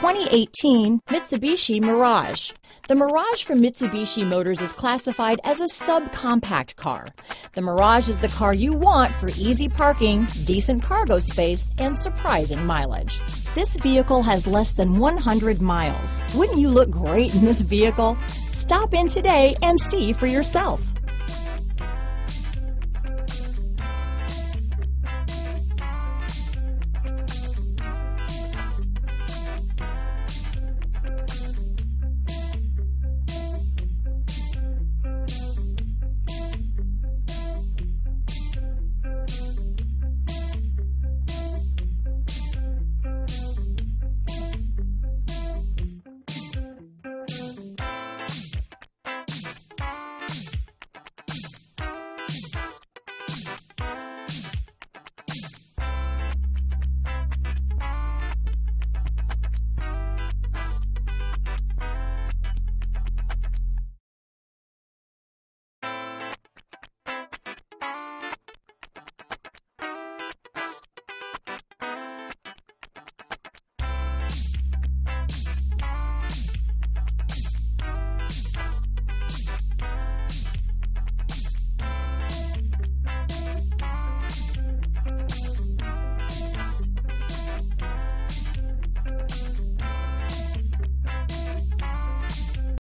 2018 Mitsubishi Mirage. The Mirage from Mitsubishi Motors is classified as a subcompact car. The Mirage is the car you want for easy parking, decent cargo space, and surprising mileage. This vehicle has less than 100 miles. Wouldn't you look great in this vehicle? Stop in today and see for yourself.